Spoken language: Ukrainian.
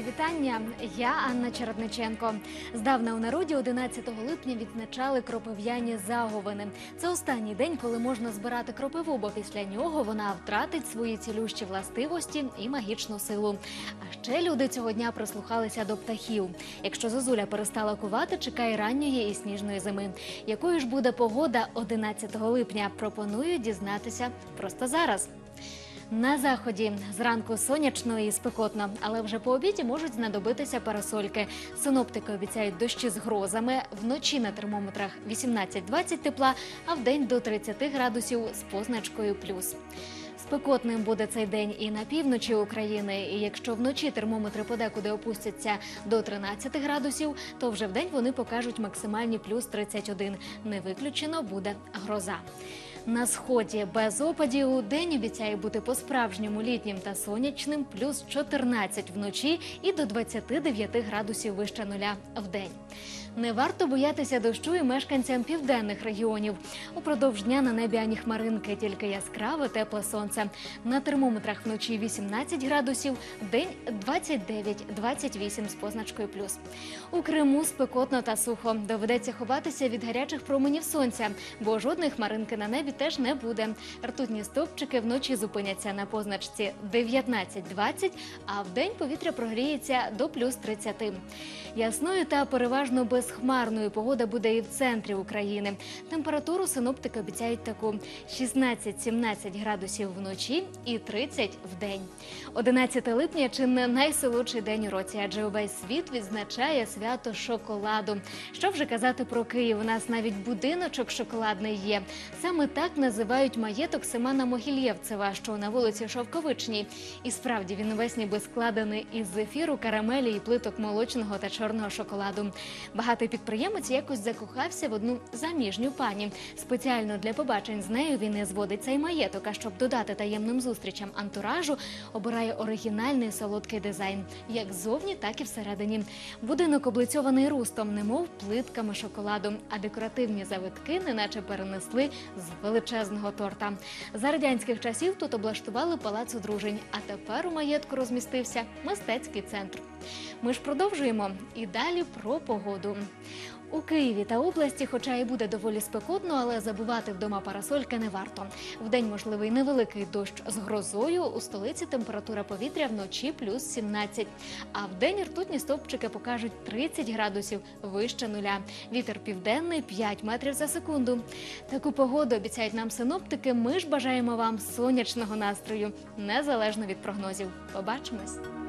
вітання. Я Анна Чередниченко. Здавна у народі 11 липня відзначали кропив'яні заговини. Це останній день, коли можна збирати кропиву, бо після нього вона втратить свої цілющі властивості і магічну силу. А ще люди цього дня прислухалися до птахів. Якщо зозуля перестала кувати, чекає ранньої і сніжної зими. Якою ж буде погода 11 липня? Пропоную дізнатися просто зараз. На заході зранку сонячно і спекотно, але вже по обіді можуть знадобитися парасольки. Синоптики обіцяють дощі з грозами, вночі на термометрах 18-20 тепла, а вдень до 30 градусів з позначкою плюс. Спекотним буде цей день і на півночі України, і якщо вночі термометри подекуди опустяться до 13 градусів, то вже вдень вони покажуть максимальні плюс 31. Не виключено буде гроза. На сході без опадів у день обіцяє бути по-справжньому літнім та сонячним, плюс 14 вночі і до 29 градусів вище нуля вдень. Не варто боятися дощу і мешканцям південних регіонів. Упродовж дня на небі ані хмаринки, тільки яскраве тепле сонце. На термометрах вночі 18 градусів, вдень 29-28 з позначкою плюс. У Криму спекотно та сухо. Доведеться ховатися від гарячих променів сонця, бо жодної хмаринки на небі теж не буде. Ртутні стовпчики вночі зупиняться на позначці 19-20, а вдень повітря прогріється до плюс 30. Ясною та переважно безхмарною погода буде і в центрі України. Температуру синоптики обіцяють таку: 16-17 градусів вночі і 30 вдень. 11 липня – чи не найсолодший день у році, адже увесь світ відзначає свято шоколаду. Що вже казати про Київ, у нас навіть будиночок шоколадний є. Саме так називають маєток Семена Могильєвцева, що на вулиці Шовковичній. І справді він увесь ніби складений із зефіру, карамелі і плиток молочного та чорного шоколаду. Багатий підприємець якось закохався в одну заміжню пані. Спеціально для побачень з нею він і зводить цей маєток, а щоб додати таємним зустрічам антуражу, обирає оригінальний солодкий дизайн. Як ззовні, так і всередині. Будинок облицьований рустом, немов плитками шоколаду, а декоративні завитки неначе перенесли з величезного торта. За радянських часів тут облаштували палац одружень, а тепер у маєтку розмістився мистецький центр. Ми ж продовжуємо і далі про погоду. У Києві та області, хоча і буде доволі спекотно, але забувати вдома парасольки не варто. Вдень можливий невеликий дощ з грозою, у столиці температура повітря вночі плюс 17. А вдень ртутні стовпчики покажуть 30 градусів вище нуля. Вітер південний 5 метрів за секунду. Таку погоду обіцяють нам синоптики. Ми ж бажаємо вам сонячного настрою, незалежно від прогнозів. Побачимось!